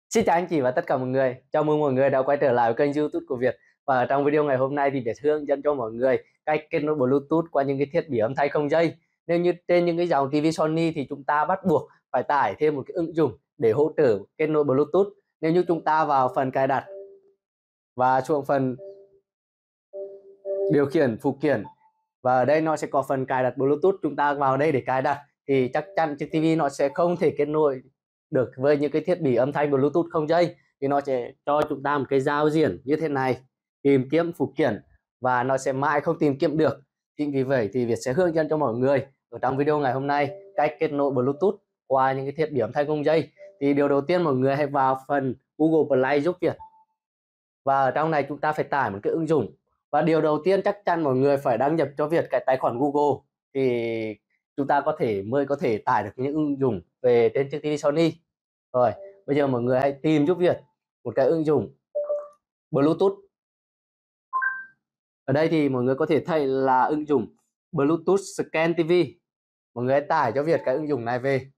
Xin chào anh chị và tất cả mọi người. Chào mừng mọi người đã quay trở lại với kênh YouTube của Việt. Và trong video ngày hôm nay thì Việt hướng dẫn cho mọi người cách kết nối Bluetooth qua những cái thiết bị âm thanh không dây. Nếu như trên những cái dòng TV Sony thì chúng ta bắt buộc phải tải thêm một cái ứng dụng để hỗ trợ kết nối Bluetooth. Nếu như chúng ta vào phần cài đặt và xuống phần điều khiển phụ kiện, và ở đây nó sẽ có phần cài đặt Bluetooth, chúng ta vào đây để cài đặt thì chắc chắn chiếc TV nó sẽ không thể kết nối được với những cái thiết bị âm thanh Bluetooth không dây, thì nó sẽ cho chúng ta một cái giao diện như thế này, tìm kiếm phụ kiện, và nó sẽ mãi không tìm kiếm được. Chính vì vậy thì Việt sẽ hướng dẫn cho mọi người ở trong video ngày hôm nay cách kết nối Bluetooth qua những cái thiết bị âm thanh không dây. Thì điều đầu tiên mọi người hãy vào phần Google Play giúp Việt, và ở trong này chúng ta phải tải một cái ứng dụng. Và điều đầu tiên chắc chắn mọi người phải đăng nhập cho Việt cái tài khoản Google thì chúng ta mới có thể tải được những ứng dụng về trên chiếc TV Sony. Rồi, bây giờ mọi người hãy tìm giúp Việt một cái ứng dụng Bluetooth. Ở đây thì mọi người có thể thấy là ứng dụng Bluetooth Scan TV. Mọi người hãy tải cho Việt cái ứng dụng này về.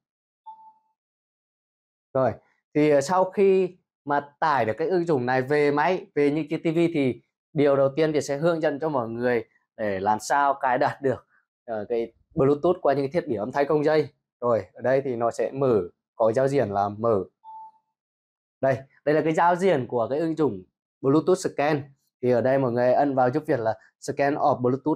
Rồi, thì sau khi mà tải được cái ứng dụng này về máy, về những chiếc TV thì điều đầu tiên Việt sẽ hướng dẫn cho mọi người để làm sao cài đặt được cái Bluetooth qua những thiết bị âm thanh không dây. Rồi, ở đây thì nó sẽ mở, có giao diện là mở. Đây là cái giao diện của cái ứng dụng Bluetooth Scan. Thì ở đây mọi người ấn vào giúp Việt là Scan of Bluetooth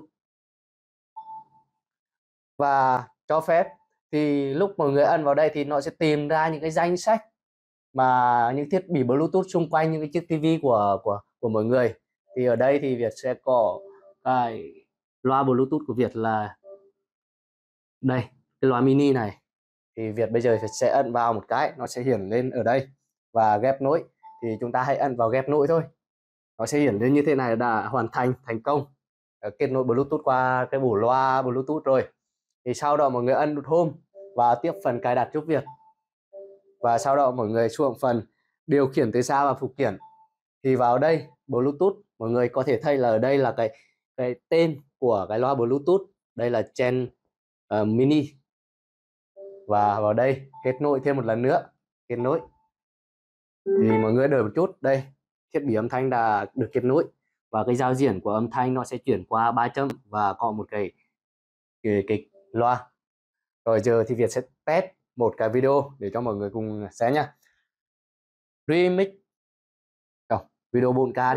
và cho phép. Thì lúc mọi người ấn vào đây thì nó sẽ tìm ra những cái danh sách mà những thiết bị Bluetooth xung quanh những cái chiếc TV của mọi người. Thì ở đây thì Việt sẽ có cái loa Bluetooth của Việt là đây, cái loa mini này. Thì Việt bây giờ sẽ ấn vào một cái, nó sẽ hiển lên ở đây và ghép nối. Thì chúng ta hãy ấn vào ghép nối thôi, nó sẽ hiển lên như thế này, đã hoàn thành công kết nối Bluetooth qua cái bộ loa Bluetooth rồi. Thì sau đó mọi người ấn nút Home và tiếp phần cài đặt giúp Việt, và sau đó mọi người xuống phần điều khiển từ xa và phụ kiện. Thì vào đây Bluetooth, mọi người có thể thấy là ở đây là cái tên của cái loa Bluetooth, đây là Gen Mini. Và vào đây kết nối thêm một lần nữa, kết nối. Thì mọi người đợi một chút, đây thiết bị âm thanh đã được kết nối và cái giao diện của âm thanh nó sẽ chuyển qua 3 chấm và có một cái loa. Rồi giờ thì Việt sẽ test một cái video để cho mọi người cùng xem nha. Remix video 4K đi.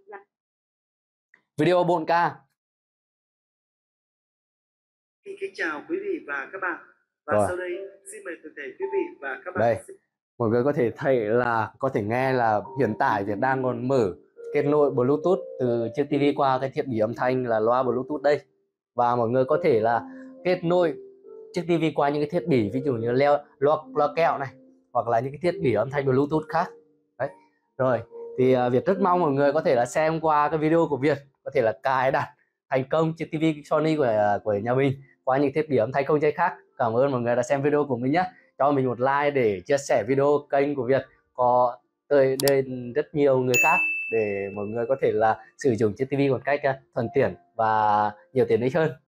Video 4K. Kính chào quý vị và các bạn. Và rồi, sau đây xin mời toàn thể quý vị và các bạn. Đây, mọi người có thể thấy là có thể nghe là hiện tại Việt đang còn mở kết nối Bluetooth từ chiếc TV qua cái thiết bị âm thanh là loa Bluetooth đây. Và mọi người có thể là kết nối chiếc TV qua những cái thiết bị ví dụ như loa kẹo này, hoặc là những cái thiết bị âm thanh Bluetooth khác. Đấy. Rồi, thì Việt rất mong mọi người có thể là xem qua cái video của Việt, có thể là cài đặt thành công chiếc TV Sony của nhà mình qua những thiết bị âm thanh không dây khác. Cảm ơn mọi người đã xem video của mình nhé. Cho mình một like để chia sẻ video kênh của Việt có tới đến rất nhiều người khác, để mọi người có thể là sử dụng chiếc TV một cách thuận tiện và nhiều tiện ích hơn.